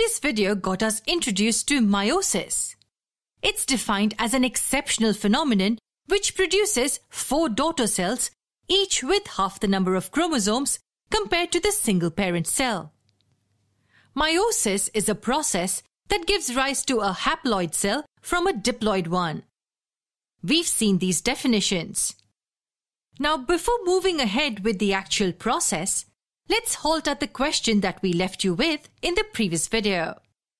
previous video got us introduced to meiosis. It's defined as an exceptional phenomenon which produces 4 daughter cells, each with half the number of chromosomes compared to the single parent cell. Meiosis is a process that gives rise to a haploid cell from a diploid one. We've seen these definitions. Now, before moving ahead with the actual process, let's halt at the question that we left you with in the previous video.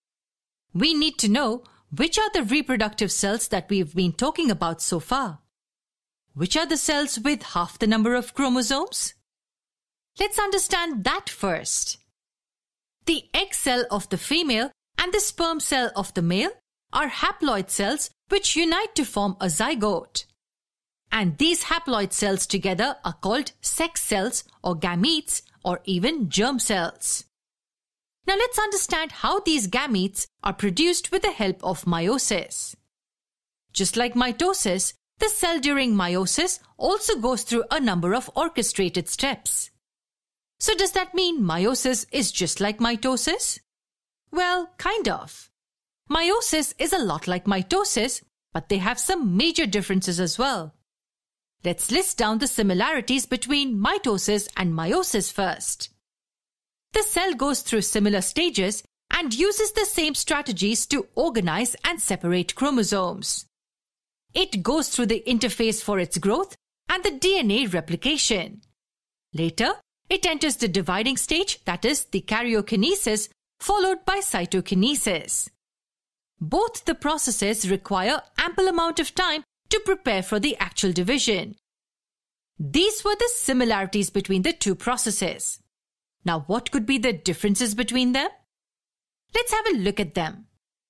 We need to know which are the reproductive cells that we've been talking about so far. Which are the cells with half the number of chromosomes? Let's understand that first. The egg cell of the female and the sperm cell of the male are haploid cells which unite to form a zygote. And these haploid cells together are called sex cells or gametes or even germ cells. Now let's understand how these gametes are produced with the help of meiosis. Just like mitosis, the cell during meiosis also goes through a number of orchestrated steps. So does that mean meiosis is just like mitosis? Well, kind of. Meiosis is a lot like mitosis, but they have some major differences as well. Let's list down the similarities between mitosis and meiosis first. The cell goes through similar stages and uses the same strategies to organize and separate chromosomes. It goes through the interphase for its growth and the DNA replication. Later, it enters the dividing stage, that is, the karyokinesis, followed by cytokinesis. Both the processes require ample amount of time to prepare for the actual division. These were the similarities between the two processes. Now, what could be the differences between them? Let's have a look at them.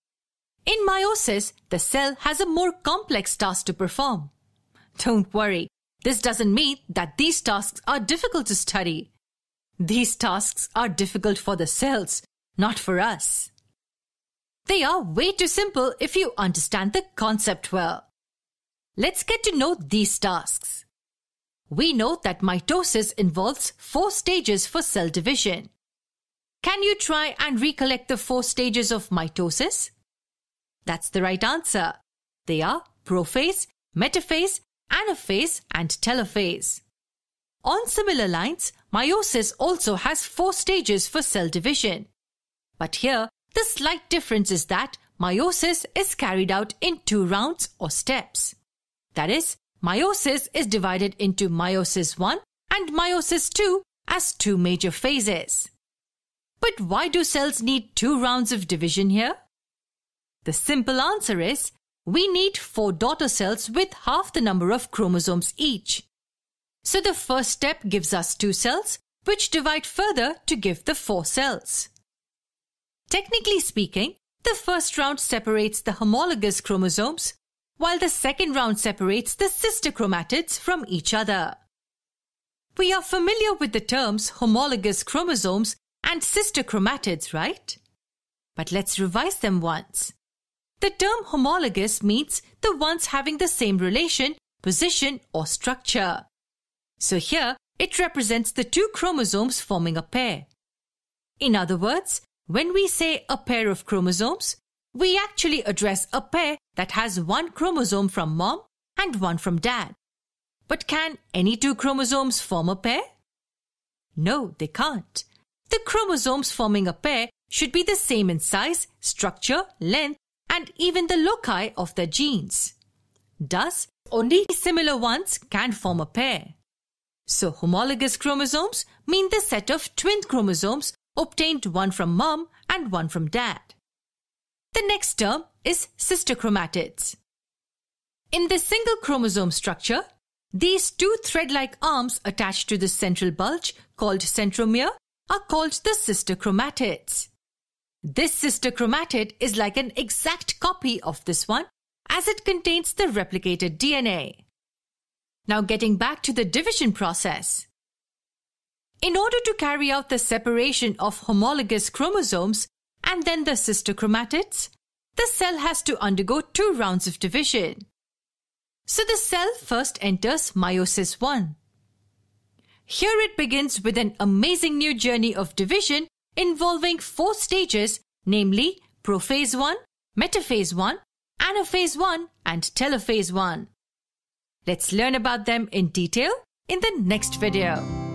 In meiosis, the cell has a more complex task to perform. Don't worry, this doesn't mean that these tasks are difficult to study. These tasks are difficult for the cells, not for us. They are way too simple if you understand the concept well. Let's get to know these tasks. We know that mitosis involves 4 stages for cell division. Can you try and recollect the 4 stages of mitosis? That's the right answer. They are prophase, metaphase, anaphase, and telophase. On similar lines, meiosis also has 4 stages for cell division. But here, the slight difference is that meiosis is carried out in 2 rounds or steps. That is, meiosis is divided into meiosis 1 and meiosis 2 as 2 major phases. But why do cells need 2 rounds of division here? The simple answer is, we need 4 daughter cells with half the number of chromosomes each. So the first step gives us 2 cells, which divide further to give the 4 cells. Technically speaking, the first round separates the homologous chromosomes, while the second round separates the sister chromatids from each other. We are familiar with the terms homologous chromosomes and sister chromatids, right? But let's revise them once. The term homologous means the ones having the same relation, position, or structure. So here, it represents the 2 chromosomes forming a pair. In other words, when we say a pair of chromosomes, we actually address a pair that has 1 chromosome from mom and 1 from dad. But can any 2 chromosomes form a pair? No, they can't. The chromosomes forming a pair should be the same in size, structure, length, and even the loci of their genes. Thus, only similar ones can form a pair. So homologous chromosomes mean the set of twin chromosomes obtained 1 from mom and 1 from dad. The next term is sister chromatids. In the single chromosome structure, these 2 thread-like arms attached to the central bulge called centromere are called the sister chromatids. This sister chromatid is like an exact copy of this one as it contains the replicated DNA. Now getting back to the division process. In order to carry out the separation of homologous chromosomes and then the sister chromatids, the cell has to undergo 2 rounds of division. So the cell first enters meiosis 1. Here it begins with an amazing new journey of division involving 4 stages, namely prophase 1, metaphase 1, anaphase 1 and telophase 1. Let's learn about them in detail in the next video.